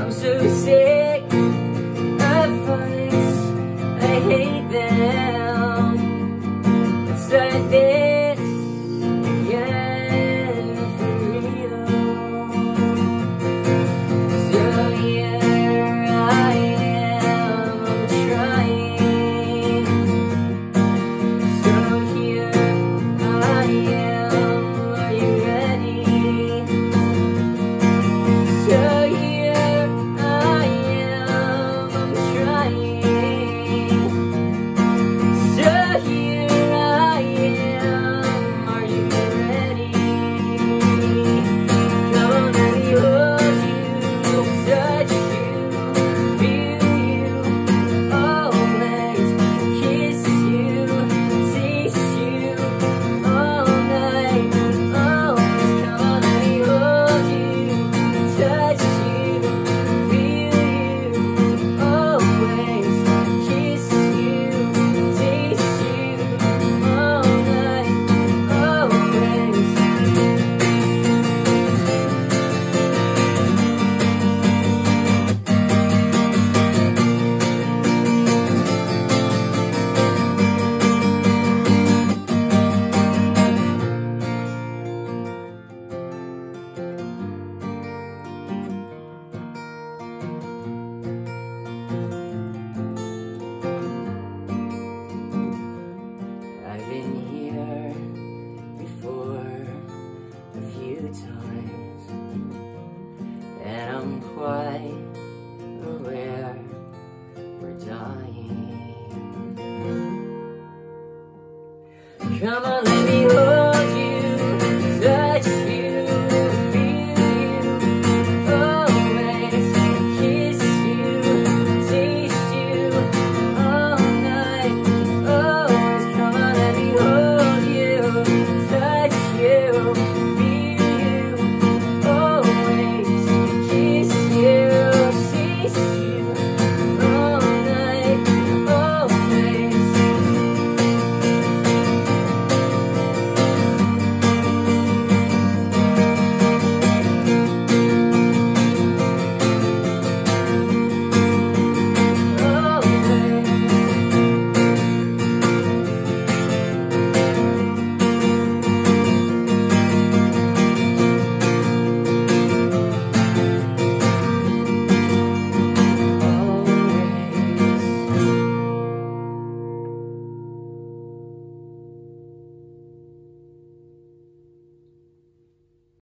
I'm so sick of fights, I hate them. Let's start this again for real. So here I am, I'm trying. So here I am, are you ready? So here I am, I'm trying. So here I am, are you ready? Come on, let me hold you, touch you, feel you, always kiss you, taste you, all night, always. Come on, let me hold you, touch you, feel you, always kiss you, taste you, all night, always. I've been here before a few times, and I'm quite aware we're dying. Come on.